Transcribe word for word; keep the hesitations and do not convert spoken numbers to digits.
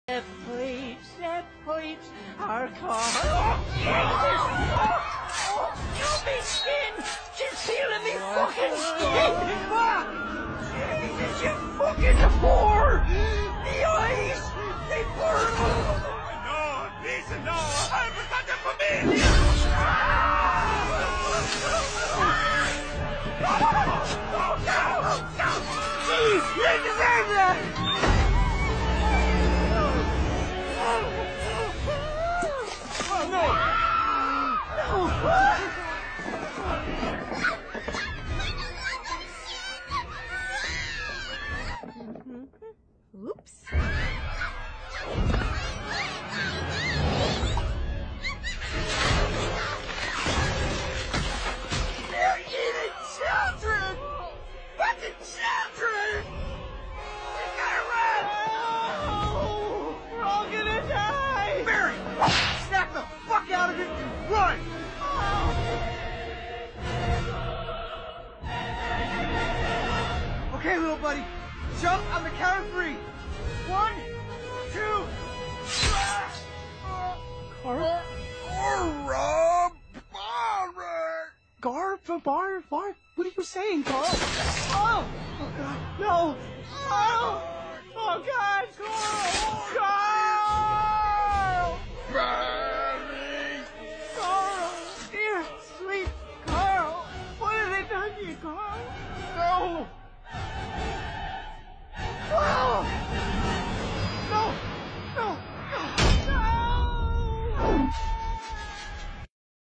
Separate, separate our car. Oh, Jesus! Oh, oh, me skin! Concealing me fucking skin! Ah! Jesus, you fucking whore! The eyes! They burn! No, listen, no! I forgot the familia! Jeez, you deserve that! Oh, no! No! Oops. They're eating children! Fucking children! We gotta run! Oh, we're all gonna die! Barry! Snap the fuck out of it and run! Okay, little buddy. Jump on the count of three. One, two. Gar? Rob! Gar? Bar? Bar? What are you saying, Gar? Oh! Oh, God. No! Oh!